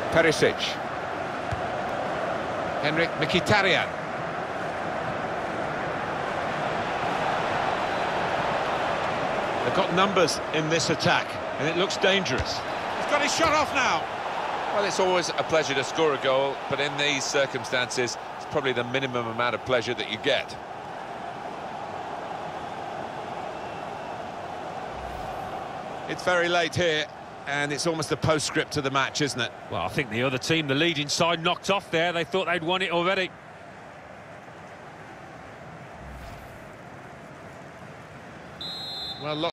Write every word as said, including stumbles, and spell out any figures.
Perisic. Henrik Mkhitaryan. They've got numbers in this attack, and it looks dangerous. He's got his shot off now. Well, it's always a pleasure to score a goal, but in these circumstances, it's probably the minimum amount of pleasure that you get. It's very late here, and it's almost a postscript to the match, isn't it? Well, I think the other team, the leading side, knocked off there. They thought they'd won it already. Well,